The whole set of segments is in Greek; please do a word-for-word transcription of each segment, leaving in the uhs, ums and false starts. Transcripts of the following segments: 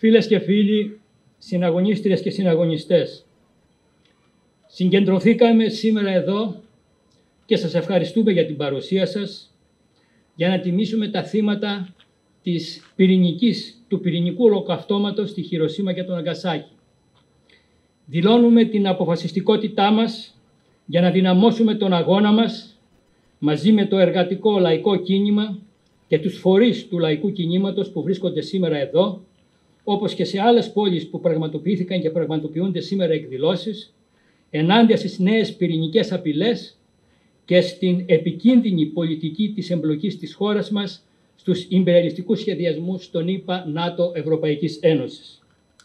Φίλες και φίλοι, συναγωνίστριες και συναγωνιστές, συγκεντρωθήκαμε σήμερα εδώ και σας ευχαριστούμε για την παρουσία σας για να τιμήσουμε τα θύματα της πυρηνικής, του πυρηνικού ολοκαυτώματος στη Χιροσίμα και τον Ναγκασάκι. Δηλώνουμε την αποφασιστικότητά μας για να δυναμώσουμε τον αγώνα μας μαζί με το εργατικό λαϊκό κίνημα και τους φορείς του λαϊκού κινήματος που βρίσκονται σήμερα εδώ, όπως και σε άλλες πόλεις που πραγματοποιήθηκαν και πραγματοποιούνται σήμερα εκδηλώσεις, ενάντια στις νέες πυρηνικές απειλές και στην επικίνδυνη πολιτική της εμπλοκής της χώρας μας στους ιμπεριαλιστικούς σχεδιασμούς των ΗΠΑ, ΝΑΤΟ, Ευρωπαϊκής Ένωσης.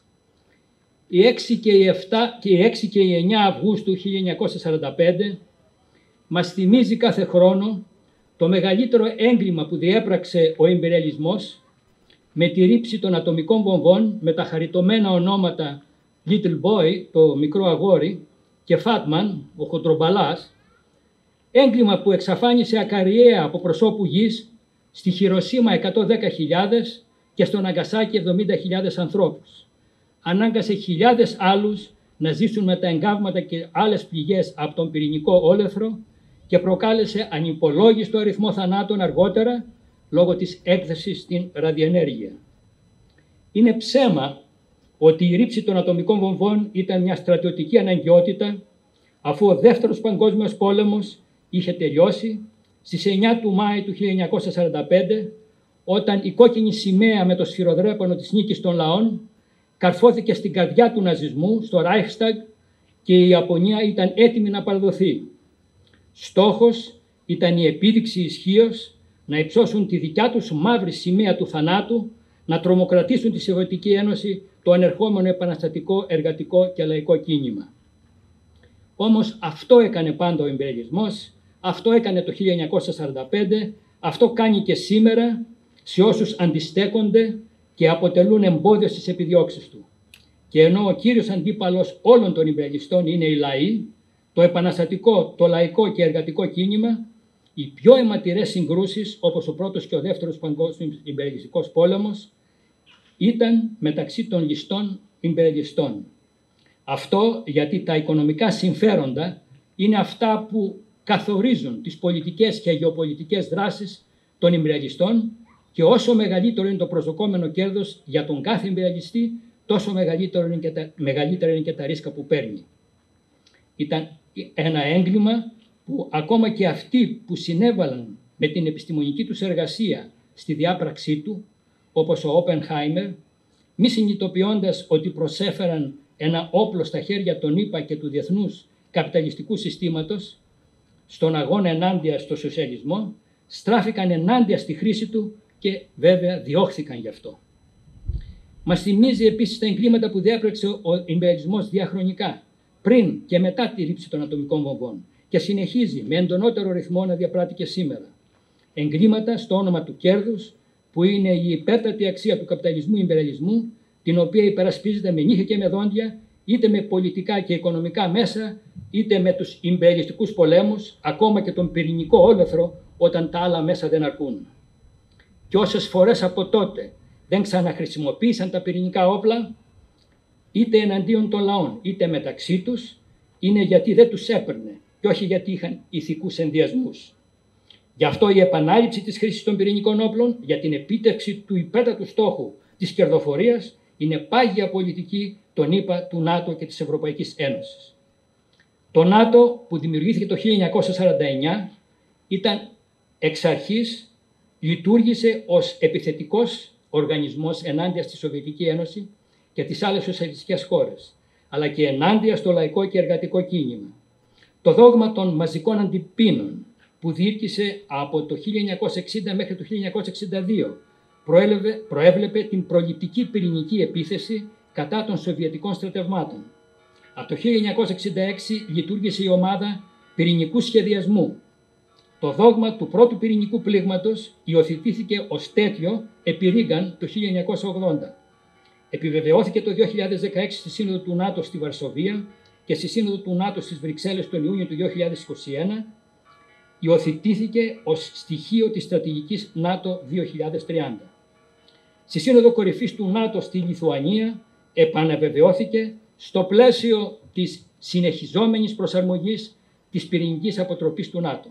Οι έξι και οι, επτά, και οι έξι και οι εννιά Αυγούστου χίλια εννιακόσια σαράντα πέντε μας θυμίζει κάθε χρόνο το μεγαλύτερο έγκλημα που διέπραξε ο ιμπεριαλισμός με τη ρήψη των ατομικών βομβών με τα χαριτωμένα ονόματα Little Boy, το μικρό αγόρι, και Fatman, ο χοντρομπαλάς, έγκλημα που εξαφάνισε ακαριέα από προσώπου γης στη Χιροσίμα εκατόν δέκα χιλιάδες και στο Ναγκασάκι εβδομήντα χιλιάδες ανθρώπους. Ανάγκασε χιλιάδες άλλους να ζήσουν με τα εγκάβματα και άλλες πληγές από τον πυρηνικό όλεθρο και προκάλεσε ανυπολόγιστο αριθμό θανάτων αργότερα λόγω της έκθεσης στην ραδιενέργεια. Είναι ψέμα ότι η ρήψη των ατομικών βομβών ήταν μια στρατιωτική αναγκαιότητα, αφού ο Δεύτερος Παγκόσμιος Πόλεμος είχε τελειώσει στις εννιά του Μάη του χίλια εννιακόσια σαράντα πέντε, όταν η κόκκινη σημαία με το σφυροδρέπανο της νίκης των λαών καρφώθηκε στην καρδιά του ναζισμού, στο Reichstag, και η Ιαπωνία ήταν έτοιμη να παραδοθεί. Στόχος ήταν η επίδειξη ισχύως να υψώσουν τη δικιά τους μαύρη σημαία του θανάτου, να τρομοκρατήσουν τη Σοβιετική Ένωση, το ανερχόμενο επαναστατικό, εργατικό και λαϊκό κίνημα. Όμως αυτό έκανε πάντα ο ιμπεριαλισμός, αυτό έκανε το χίλια εννιακόσια σαράντα πέντε, αυτό κάνει και σήμερα σε όσους αντιστέκονται και αποτελούν εμπόδιο στις επιδιώξεις του. Και ενώ ο κύριος αντίπαλος όλων των ιμπεριαλιστών είναι οι λαοί, το επαναστατικό, το λαϊκό και εργατικό κίνημα, οι πιο αιματηρές συγκρούσεις, όπως ο πρώτος και ο δεύτερος παγκόσμιος ιμπεριαλιστικός πόλεμος, ήταν μεταξύ των ληστών ιμπεριαλιστών. Αυτό γιατί τα οικονομικά συμφέροντα είναι αυτά που καθορίζουν τις πολιτικές και γεωπολιτικές δράσεις των ιμπεριαλιστών, και όσο μεγαλύτερο είναι το προσδοκόμενο κέρδος για τον κάθε ιμπεριαλιστή, τόσο μεγαλύτερο είναι και τα, μεγαλύτερα είναι και τα ρίσκα που παίρνει. Ήταν ένα έγκλημα που ακόμα και αυτοί που συνέβαλαν με την επιστημονική τους εργασία στη διάπραξή του, όπως ο Όπενχάιμερ, μη συνειδητοποιώντας ότι προσέφεραν ένα όπλο στα χέρια των ΗΠΑ και του διεθνούς καπιταλιστικού συστήματος, στον αγώνα ενάντια στο σοσιαλισμό, στράφηκαν ενάντια στη χρήση του και βέβαια διώχθηκαν γι' αυτό. Μας θυμίζει επίσης τα εγκλήματα που διέπραξε ο ιμπεριαλισμός διαχρονικά, πριν και μετά τη ρήψη των ατομικών βομβών, και συνεχίζει με εντονότερο ρυθμό να διαπράττει και σήμερα. Εγκλήματα στο όνομα του κέρδους, που είναι η υπέρτατη αξία του καπιταλισμού ιμπεριαλισμού, την οποία υπερασπίζεται με νύχια και με δόντια, είτε με πολιτικά και οικονομικά μέσα, είτε με τους ιμπεριαλιστικούς πολέμους, ακόμα και τον πυρηνικό όλεθρο, όταν τα άλλα μέσα δεν αρκούν. Και όσες φορές από τότε δεν ξαναχρησιμοποίησαν τα πυρηνικά όπλα, είτε εναντίον των λαών, είτε μεταξύ τους, είναι γιατί δεν τους έπαιρνε και όχι γιατί είχαν ηθικούς ενδιασμούς. Γι' αυτό η επανάληψη της χρήσης των πυρηνικών όπλων για την επίτευξη του υπέρτατου στόχου της κερδοφορίας είναι πάγια πολιτική των ΗΠΑ, του ΝΑΤΟ και της Ευρωπαϊκής Ένωσης. Το ΝΑΤΟ, που δημιουργήθηκε το χίλια εννιακόσια σαράντα εννιά, ήταν εξ αρχής, λειτουργήσε ως επιθετικός οργανισμός ενάντια στη Σοβιετική Ένωση και τις άλλες σοσιαλιστικές χώρες, αλλά και ενάντια στο λαϊκό και εργατικό κίνημα. Το δόγμα των μαζικών αντιπίνων, που διήρκησε από το χίλια εννιακόσια εξήντα μέχρι το χίλια εννιακόσια εξήντα δύο, προέβλεπε την προληπτική πυρηνική επίθεση κατά των σοβιετικών στρατευμάτων. Από το χίλια εννιακόσια εξήντα έξι λειτουργήσε η ομάδα πυρηνικού σχεδιασμού. Το δόγμα του πρώτου πυρηνικού πλήγματος υιοθετήθηκε ως τέτοιο επί Ρίγκαν το χίλια εννιακόσια ογδόντα. Επιβεβαιώθηκε το δύο χιλιάδες δεκαέξι στη Σύνοδο του ΝΑΤΟ στη Βαρσοβία και στη Σύνοδο του ΝΑΤΟ στις Βρυξέλλες τον Ιούνιο του δύο χιλιάδες είκοσι ένα. Υιοθετήθηκε ως στοιχείο της στρατηγικής ΝΑΤΟ δύο χιλιάδες τριάντα. στη Σύνοδο Κορυφής του ΝΑΤΟ στη Λιθουανία επαναβεβαιώθηκε στο πλαίσιο της συνεχιζόμενης προσαρμογής της πυρηνικής αποτροπής του ΝΑΤΟ,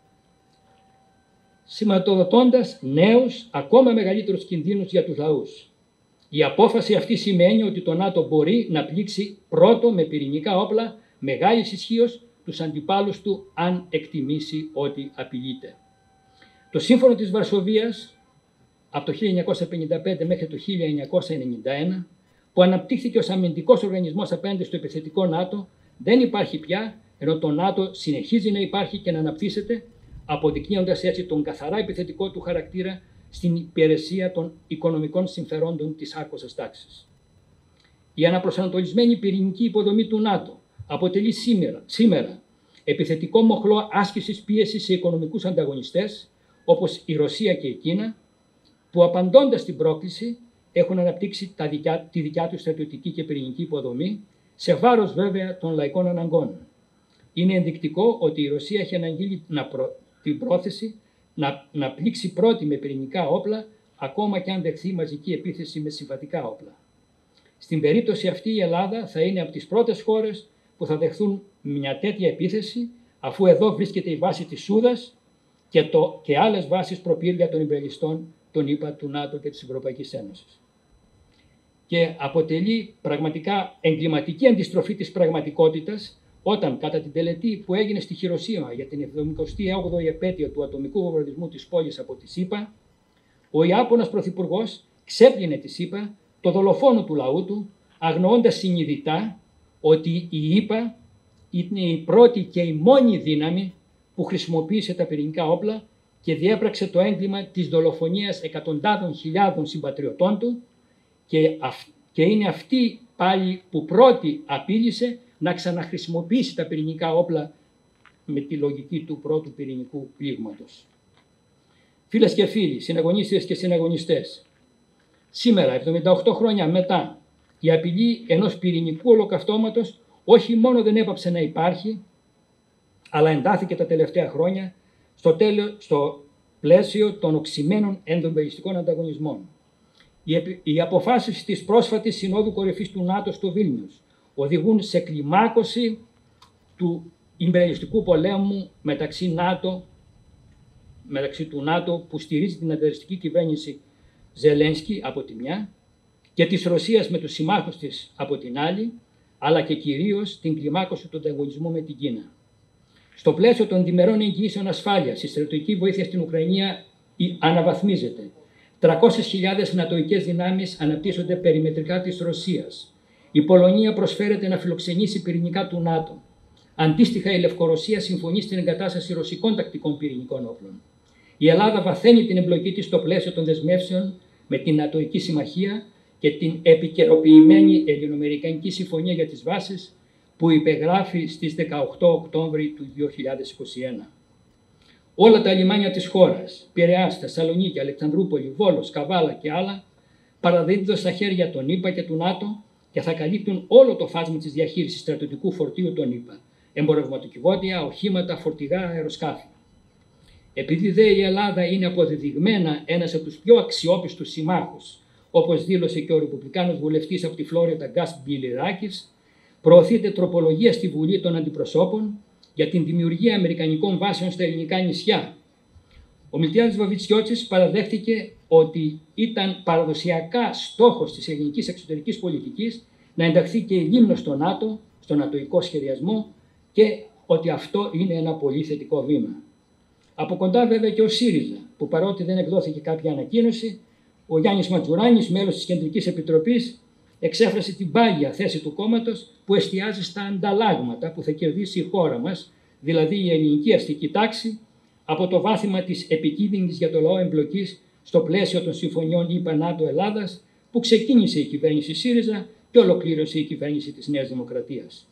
σηματοδοτώντας νέους, ακόμα μεγαλύτερους κινδύνους για τους λαούς. Η απόφαση αυτή σημαίνει ότι το ΝΑΤΟ μπορεί να πλήξει πρώτο με πυρηνικά όπλα μεγάλης ισχύως τους αντιπάλους του, αν εκτιμήσει ότι απειλείται. Το Σύμφωνο της Βαρσοβίας από το χίλια εννιακόσια πενήντα πέντε μέχρι το χίλια εννιακόσια ενενήντα ένα, που αναπτύχθηκε ως αμυντικός οργανισμός απέναντι στο επιθετικό ΝΑΤΟ, δεν υπάρχει πια, ενώ το ΝΑΤΟ συνεχίζει να υπάρχει και να αναπτύσσεται, αποδεικνύοντας έτσι τον καθαρά επιθετικό του χαρακτήρα στην υπηρεσία των οικονομικών συμφερόντων της άρχουσας τάξης. Η αναπροσανατολισμένη πυρηνική υποδομή του ΝΑΤΟ αποτελεί σήμερα, σήμερα επιθετικό μοχλό άσκησης πίεσης σε οικονομικούς ανταγωνιστές, όπως η Ρωσία και η Κίνα, που απαντώντας στην πρόκληση έχουν αναπτύξει τα δικιά, τη δικιά τους στρατιωτική και πυρηνική υποδομή, σε βάρος βέβαια των λαϊκών αναγκών. Είναι ενδεικτικό ότι η Ρωσία έχει αναγγείλει προ, την πρόθεση να, να πλήξει πρώτη με πυρηνικά όπλα, ακόμα και αν δεχθεί μαζική επίθεση με συμβατικά όπλα. Στην περίπτωση αυτή η Ελλάδα θα είναι από τις πρώτες χώρες που θα δεχθούν μια τέτοια επίθεση, αφού εδώ βρίσκεται η βάση της Σούδας και, το, και άλλες βάσεις προπύργια των υπερελιστών, των ΗΠΑ, του ΝΑΤΟ και της Ευρωπαϊκής Ένωσης. Και αποτελεί πραγματικά εγκληματική αντιστροφή της πραγματικότητας όταν κατά την τελετή που έγινε στη Χειροσίμα για την εβδομηκοστή όγδοη επέτειο του ατομικού βομβαρδισμού της πόλης από τις ΗΠΑ, ο Ιάπωνας πρωθυπουργός ξέπλυνε τις ΗΠΑ, το δολοφόνο του λαού του, αγνοώντας συνειδητά ότι η ΗΠΑ είναι η πρώτη και η μόνη δύναμη που χρησιμοποίησε τα πυρηνικά όπλα και διέπραξε το έγκλημα της δολοφονίας εκατοντάδων χιλιάδων συμπατριωτών του και, αυ, και είναι αυτή πάλι που πρώτη απείλησε να ξαναχρησιμοποιήσει τα πυρηνικά όπλα με τη λογική του πρώτου πυρηνικού πλήγματος. Φίλες και φίλοι, συναγωνίστριες και συναγωνιστές, σήμερα, εβδομήντα οκτώ χρόνια μετά, η απειλή ενός πυρηνικού ολοκαυτώματος όχι μόνο δεν έπαψε να υπάρχει, αλλά εντάθηκε τα τελευταία χρόνια στο, τέλος, στο πλαίσιο των οξυμένων ενδοεμπεριστικών ανταγωνισμών. Οι, οι αποφάσεις της πρόσφατης Συνόδου Κορυφής του ΝΑΤΟ στο Βίλνιους οδηγούν σε κλιμάκωση του ιμπεριαλιστικού πολέμου μεταξύ, ΝΑΤΟ, μεταξύ του ΝΑΤΟ που στηρίζει την αντιρρεστική κυβέρνηση Ζελένσκι από τη μια και της Ρωσίας με τους συμμάχους της από την άλλη, αλλά και κυρίως την κλιμάκωση του ανταγωνισμού με την Κίνα. Στο πλαίσιο των διμερών εγγυήσεων ασφάλειας, η στρατιωτική βοήθεια στην Ουκρανία αναβαθμίζεται. τριακόσιες χιλιάδες νατοικές δυνάμεις αναπτύσσονται περιμετρικά της Ρωσίας. Η Πολωνία προσφέρεται να φιλοξενήσει πυρηνικά του ΝΑΤΟ. Αντίστοιχα, η Λευκορωσία συμφωνεί στην εγκατάσταση ρωσικών τακτικών πυρηνικών όπλων. Η Ελλάδα βαθαίνει την εμπλοκή της στο πλαίσιο των δεσμεύσεων με την Νατοϊκή Συμμαχία και την επικαιροποιημένη Ελληνοαμερικανική Συμφωνία για τις Βάσεις που υπεγράφει στις δεκαοκτώ Οκτώβρη του δύο χιλιάδες είκοσι ένα. Όλα τα λιμάνια της χώρας, Πειραιάς, Θεσσαλονίκη, Αλεξανδρούπολη, Βόλος, Καβάλα και άλλα, παραδίδονται στα χέρια των ΗΠΑ και του ΝΑΤΟ και θα καλύπτουν όλο το φάσμα της διαχείρισης στρατιωτικού φορτίου των ΗΠΑ, εμπορευματοκιβώτια, οχήματα, φορτηγά, αεροσκάφη. Επειδή δε η Ελλάδα είναι αποδεδειγμένα ένας από τους πιο αξιόπιστους συμμάχους, όπως δήλωσε και ο Ρεπουμπλικάνος βουλευτής από τη Φλόριντα Γκάς Μπιλιράκης, προωθείται τροπολογία στη Βουλή των Αντιπροσώπων για την δημιουργία αμερικανικών βάσεων στα ελληνικά νησιά. Ο Μιλτιάδης Βαβιτσιώτσης παραδέχτηκε ότι ήταν παραδοσιακά στόχος της ελληνικής εξωτερικής πολιτικής να ενταχθεί και η Λίμνος στο ΝΑΤΟ, στο νατοϊκό σχεδιασμό και ότι αυτό είναι ένα πολύ θετικό βήμα. Από κοντά βέβαια και ο ΣΥΡΙΖΑ, που παρότι δεν εκδόθηκε κάποια ανακοίνωση, ο Γιάννης Ματζουράνης, μέλος της Κεντρικής Επιτροπής, εξέφρασε την πάγια θέση του κόμματος που εστιάζει στα ανταλλάγματα που θα κερδίσει η χώρα μας, δηλαδή η ελληνική αστική τάξη, από το βάθημα της επικίνδυνης για το λαό εμπλοκής στο πλαίσιο των συμφωνιών ΗΠΑ ΝΑΤΟ Ελλάδας που ξεκίνησε η κυβέρνηση ΣΥΡΙΖΑ και ολοκλήρωσε η κυβέρνηση της Νέας Δημοκρατίας.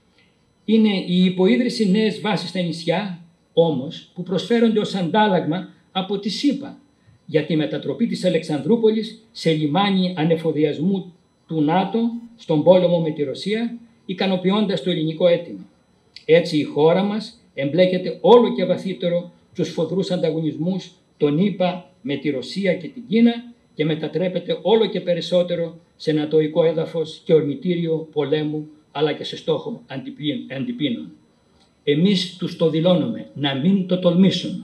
Είναι η υποίδρυση νέες βάσεις στα νησιά, όμως, που προσφέρονται ως αντάλλαγμα από τη ΣΥΠΑ για τη μετατροπή της Αλεξανδρούπολης σε λιμάνι ανεφοδιασμού του ΝΑΤΟ στον πόλεμο με τη Ρωσία, ικανοποιώντας το ελληνικό αίτημα. Έτσι η χώρα μας εμπλέκεται όλο και βαθύτερο στους σφοδρούς ανταγωνισμούς των ΗΠΑ με τη Ρωσία και την Κίνα και μετατρέπεται όλο και περισσότερο σε νατοϊκό έδαφος και ορμητήριο πολέμου, αλλά και σε στόχο αντιπίνων. Εμείς τους το δηλώνουμε, να μην το τολμήσουν.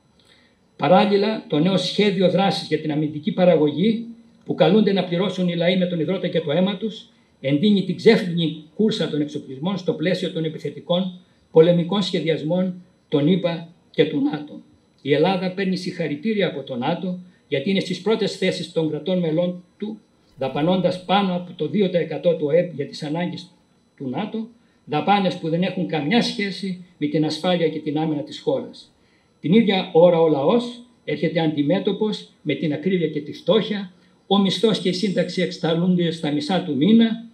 Παράλληλα, το νέο σχέδιο δράσης για την αμυντική παραγωγή, που καλούνται να πληρώσουν οι λαοί με τον υδρότα και το αίμα τους, εντείνει την ξέφρενη κούρσα των εξοπλισμών στο πλαίσιο των επιθετικών πολεμικών σχεδιασμών των ΗΠΑ και του ΝΑΤΟ. Η Ελλάδα παίρνει συγχαρητήρια από το ΝΑΤΟ, γιατί είναι στις πρώτες θέσεις των κρατών μελών του, δαπανώντας πάνω από το δύο τοις εκατό του ΕΠ για τις ανάγκες του ΝΑΤΟ, δαπάνες που δεν έχουν καμιά σχέση με την ασφάλεια και την άμυνα της χώρας. Την ίδια ώρα ο λαός έρχεται αντιμέτωπος με την ακρίβεια και τη φτώχεια, ο μισθός και η σύνταξη εξταλούνται στα μισά του μήνα,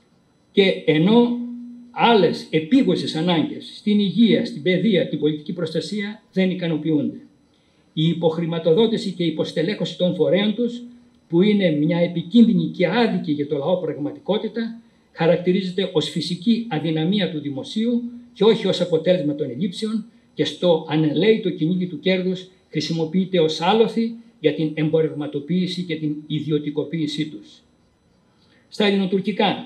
και ενώ άλλες επίγουσες ανάγκες στην υγεία, στην παιδεία, την πολιτική προστασία δεν ικανοποιούνται. Η υποχρηματοδότηση και η υποστελέχωση των φορέων τους, που είναι μια επικίνδυνη και άδικη για το λαό πραγματικότητα, χαρακτηρίζεται ως φυσική αδυναμία του δημοσίου και όχι ως αποτέλεσμα των ελλείψεων, και στο ανελαίητο κυνήγι του κέρδους χρησιμοποιείται ως άλοθη για την εμπορευματοποίηση και την ιδιωτικοποίησή τους. Στα ελληνοτουρκικά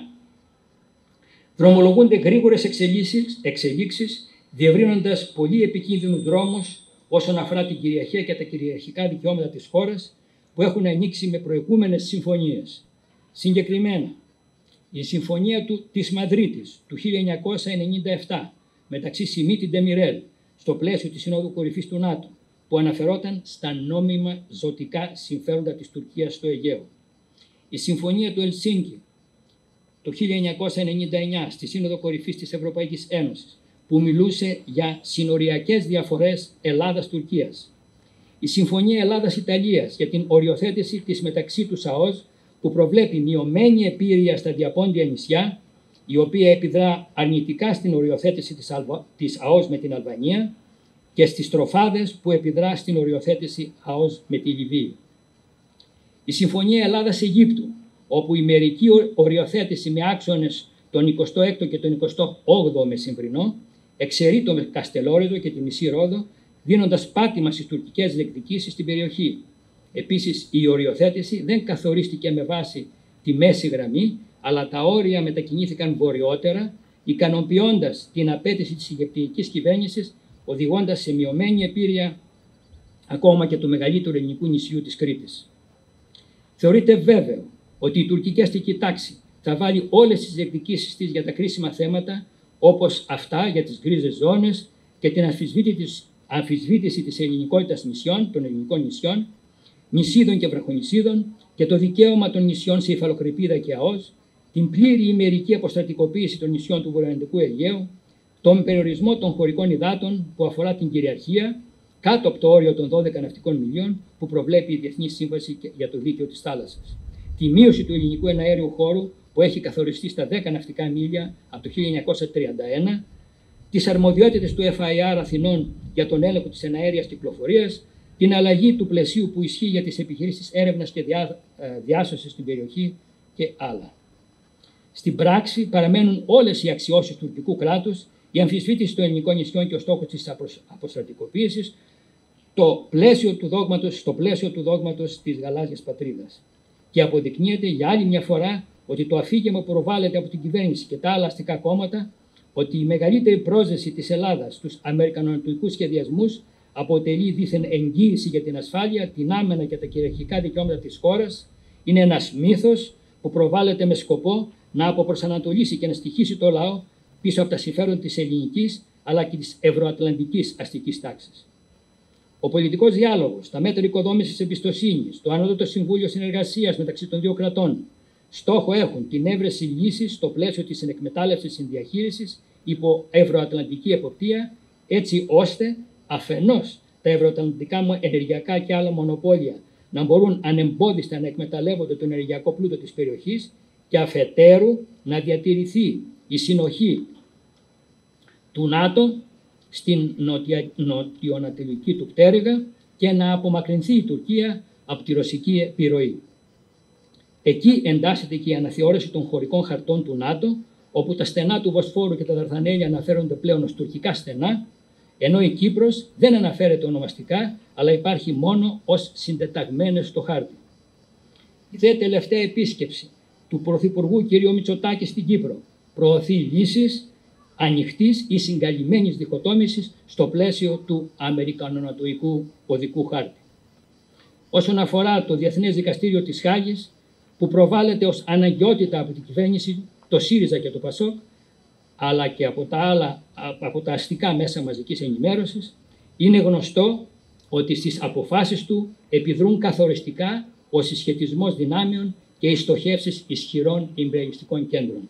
δρομολογούνται γρήγορες εξελίξεις, εξελίξεις διευρύνοντας πολύ επικίνδυνους δρόμους όσον αφορά την κυριαρχία και τα κυριαρχικά δικαιώματα της χώρας, που έχουν ανοίξει με προηγούμενες συμφωνίες. Συγκεκριμένα, η Συμφωνία του, της Μαδρίτης του χίλια εννιακόσια ενενήντα επτά μεταξύ Σιμίτη και Ντεμιρέλ, στο πλαίσιο της Συνόδου Κορυφής του ΝΑΤΟ, που αναφερόταν στα νόμιμα ζωτικά συμφέροντα της Τουρκίας στο Αιγαίο. Η Συμφωνία του Ελσίνκη το χίλια εννιακόσια ενενήντα εννιά στη Σύνοδο Κορυφής της Ευρωπαϊκής Ένωσης, που μιλούσε για συνοριακές διαφορές Ελλάδας-Τουρκίας. Η Συμφωνία Ελλάδας-Ιταλίας για την οριοθέτηση της μεταξύ του ΑΟΣ, που προβλέπει μειωμένη επίρρεια στα διαπόντια νησιά, η οποία επιδρά αρνητικά στην οριοθέτηση της, Αλβα... της ΑΟΣ με την Αλβανία, και στις τροφάδες, που επιδρά στην οριοθέτηση ΑΟΣ με τη Λιβύη. Η Συμφωνία Ελλάδας-Αιγύπτου, όπου η μερική οριοθέτηση με άξονες τον εικοστό έκτο και τον εικοστό όγδοο μεσημβρινό εξαιρεί το Καστελόριζο και τη μισή Ρόδο, δίνοντας πάτημα στις τουρκικές διεκδικήσεις στην περιοχή. Επίσης, η οριοθέτηση δεν καθορίστηκε με βάση τη μέση γραμμή, αλλά τα όρια μετακινήθηκαν βορειότερα, ικανοποιώντας την απέτηση της Αιγυπτιακής κυβέρνησης, οδηγώντας σε μειωμένη επίρρεια ακόμα και του μεγαλύτερου ελληνικού νησιού της Κρήτης. Θεωρείται βέβαιο ότι η τουρκική αστική τάξη θα βάλει όλες τις διεκδικήσεις της για τα κρίσιμα θέματα, όπως αυτά για τις γκρίζες ζώνες και την αμφισβήτηση της ελληνικότητας νησιών, των ελληνικών νησιών, νησίδων και βραχονησίδων, και το δικαίωμα των νησιών σε υφαλοκρηπίδα και ΑΟΣ, την πλήρη ημερική αποστρατικοποίηση των νησιών του βορειοανατολικού Αιγαίου, τον περιορισμό των χωρικών υδάτων που αφορά την κυριαρχία κάτω από το όριο των δώδεκα ναυτικών μιλίων που προβλέπει η Διεθνή Σύμβαση για το Δίκαιο της Θάλασσας, τη μείωση του ελληνικού εναέριου χώρου που έχει καθοριστεί στα δέκα ναυτικά μίλια από το χίλια εννιακόσια τριάντα ένα, τις αρμοδιότητες του εφ άι αρ Αθηνών για τον έλεγχο της εναέριας κυκλοφορίας, την αλλαγή του πλαισίου που ισχύει για τις επιχειρήσεις έρευνας και διά, διάσωσης στην περιοχή και άλλα. Στην πράξη παραμένουν όλες οι αξιώσεις του τουρκικού κράτους, η αμφισβήτηση των ελληνικών νησιών και ο στόχος της αποστρατικοποίησης, το πλαίσιο του δόγματος, στο πλαίσιο του δόγματος της γαλάζιας πατρίδας. Και αποδεικνύεται για άλλη μια φορά ότι το αφήγημα που προβάλλεται από την κυβέρνηση και τα άλλα αστικά κόμματα, ότι η μεγαλύτερη πρόσδεση της Ελλάδας στους αμερικανοανατολικούς σχεδιασμούς αποτελεί δίθεν εγγύηση για την ασφάλεια, την άμυνα και τα κυριαρχικά δικαιώματα της χώρας, είναι ένας μύθος που προβάλλεται με σκοπό να αποπροσανατολίσει και να στοιχίσει το λαό πίσω από τα συμφέροντα της ελληνικής αλλά και της ευρωατλαντικής αστικής τάξης. Ο πολιτικός διάλογος, τα μέτρα οικοδόμησης εμπιστοσύνης, το Ανώτατο Συμβούλιο Συνεργασίας μεταξύ των δύο κρατών, στόχο έχουν την έβρεση λύσης στο πλαίσιο της συνεκμετάλλευσης συνδιαχείρισης υπό ευρωατλαντική εποπτεία, έτσι ώστε αφενός τα ευρωατλαντικά ενεργειακά και άλλα μονοπόλια να μπορούν ανεμπόδιστα να εκμεταλλεύονται τον ενεργειακό πλούτο της περιοχής και αφετέρου να διατηρηθεί η συνοχή του ΝΑΤΟ στην νοτια... νοτιοανατολική του πτέρυγα και να απομακρυνθεί η Τουρκία από τη ρωσική επιρροή. Εκεί εντάσσεται και η αναθεώρηση των χωρικών χαρτών του ΝΑΤΟ, όπου τα στενά του Βοσφόρου και τα Δαρδανέλη αναφέρονται πλέον ως τουρκικά στενά, ενώ η Κύπρος δεν αναφέρεται ονομαστικά, αλλά υπάρχει μόνο ως συντεταγμένες στο χάρτη. Η δε τελευταία επίσκεψη του Πρωθυπουργού κ. Μητσοτάκη στην Κύπρο προωθεί λύσεις ανοιχτής ή συγκαλυμμένης διχοτόμησης στο πλαίσιο του Αμερικανονατοϊκού οδικού χάρτη. Όσον αφορά το Διεθνές Δικαστήριο της Χάγης, που προβάλλεται ως αναγκαιότητα από την κυβέρνηση, το ΣΥΡΙΖΑ και το ΠΑΣΟΚ, αλλά και από τα άλλα, από τα αστικά μέσα μαζικής ενημέρωσης, είναι γνωστό ότι στις αποφάσεις του επιδρούν καθοριστικά ο συσχετισμός δυνάμεων και οι στοχεύσεις ισχυρών ιμπεριστικών κέντρων.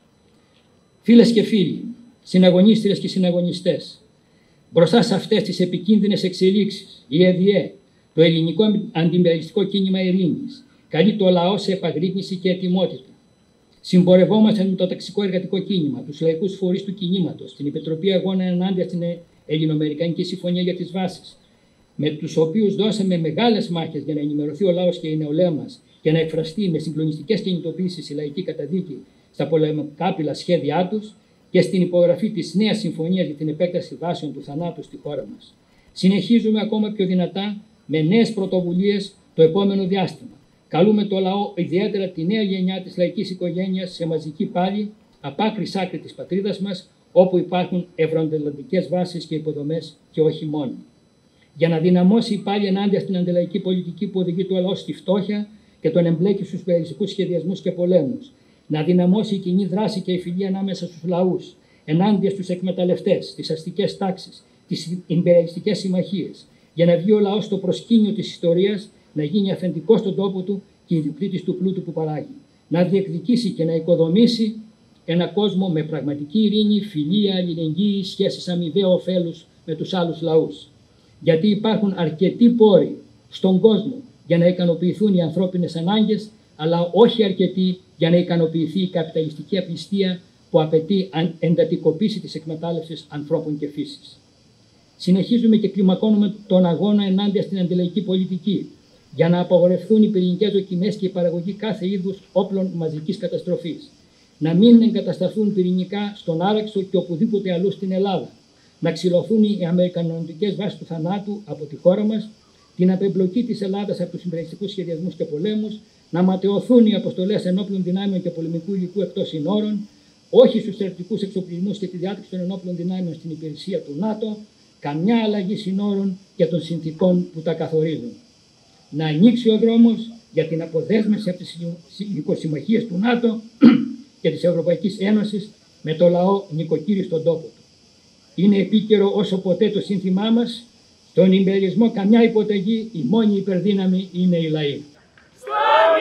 Φίλες και φίλοι, συναγωνίστριες και συναγωνιστές, μπροστά σε αυτές τις επικίνδυνες εξελίξεις, η ΕΔΙΕ, το ελληνικό αντιμπεριστικό κίνημα ειρήνης, καλεί το λαό σε επαγρύπνηση και ετοιμότητα. Συμπορευόμαστε με το ταξικό εργατικό κίνημα, τους λαϊκούς φορείς του κινήματος, την Επιτροπή Αγώνα ενάντια στην Ελληνοαμερικανική Συμφωνία για τις Βάσεις, με τους οποίους δώσαμε μεγάλες μάχες για να ενημερωθεί ο λαός και η νεολαία μας και να εκφραστεί με συγκλονιστικές κινητοποίησεις η λαϊκή καταδίκη στα πολεμικάπηλα σχέδιά τους και στην υπογραφή της νέας συμφωνίας για την επέκταση βάσεων του θανάτου στη χώρα μας. Συνεχίζουμε ακόμα πιο δυνατά με νέες πρωτοβουλίες το επόμενο διάστημα. Καλούμε το λαό, ιδιαίτερα τη νέα γενιά της λαϊκής οικογένειας, σε μαζική πάλη απ' άκρη σ' άκρη της πατρίδας μας, όπου υπάρχουν ευρωαντελλαντικές βάσεις και υποδομές και όχι μόνο. Για να δυναμώσει πάλι ενάντια στην αντιλαϊκή πολιτική που οδηγεί το λαό στη φτώχεια και τον εμπλέκει στους περιοριστικούς σχεδιασμούς και πολέμους. Να δυναμώσει η κοινή δράση και η φιλία ανάμεσα στους λαούς, ενάντια στους εκμεταλλευτές, στις αστικές τάξεις, τις ιμπεριαλιστικές συμμαχίες, για να βγει ο λαός στο προσκήνιο της ιστορίας, να γίνει αφεντικός στον τόπο του και ιδιοκτήτης του πλούτου που παράγει. Να διεκδικήσει και να οικοδομήσει ένα κόσμο με πραγματική ειρήνη, φιλία, αλληλεγγύη, σχέσεις αμοιβαίου ωφέλους με τους άλλους λαούς. Γιατί υπάρχουν αρκετοί πόροι στον κόσμο για να ικανοποιηθούν οι ανθρώπινες ανάγκες, αλλά όχι αρκετοί για να ικανοποιηθεί η καπιταλιστική απληστία που απαιτεί εντατικοποίηση της εκμετάλλευσης ανθρώπων και φύσης. Συνεχίζουμε και κλιμακώνουμε τον αγώνα ενάντια στην αντιλαϊκή πολιτική, για να απαγορευτούν οι πυρηνικές δοκιμές και η παραγωγή κάθε είδους όπλων μαζικής καταστροφής. Να μην εγκατασταθούν πυρηνικά στον Άραξο και οπουδήποτε αλλού στην Ελλάδα. Να ξυλωθούν οι αμερικανονικές βάσεις του θανάτου από τη χώρα μας, την απεμπλοκή της Ελλάδας από τους συμπεριστικούς σχεδιασμούς και πολέμους, να ματαιωθούν οι αποστολές ενόπλων δυνάμεων και πολεμικού υλικού εκτός συνόρων, όχι στους στρατιωτικούς εξοπλισμούς και τη διάταξη των ενόπλων δυνάμεων στην υπηρεσία του ΝΑΤΟ, καμιά αλλαγή συνόρων και των συνθηκών που τα καθορίζουν. Να ανοίξει ο δρόμος για την αποδέσμευση από τις νοικοσυμμαχίες του ΝΑΤΟ και της Ευρωπαϊκής Ένωσης με το λαό νοικοκύρη στον τόπο του. Είναι επίκαιρο όσο ποτέ το σύνθημά μας, στον ιμπεριαλισμό καμιά υποταγή, η μόνη υπερδύναμη είναι η λαή. Στον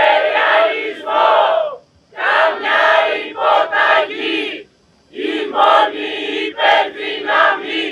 υπεριαλισμό καμιά υποταγή, η μόνη υπερδύναμη